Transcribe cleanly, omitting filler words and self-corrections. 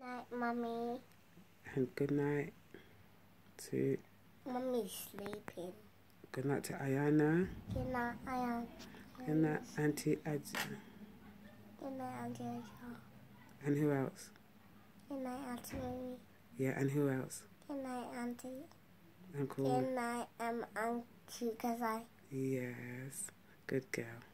Night, Mummy. And good night to... Mummy's sleeping. Good night to Ayana. Good night, Ayana. Good night, Auntie Adja. Good night, Auntie Adja. And who else? Good night, Auntie Mummy. Yeah, and who else? Good night, Auntie. Uncle. Good night, Auntie Kazai. Yes, good girl.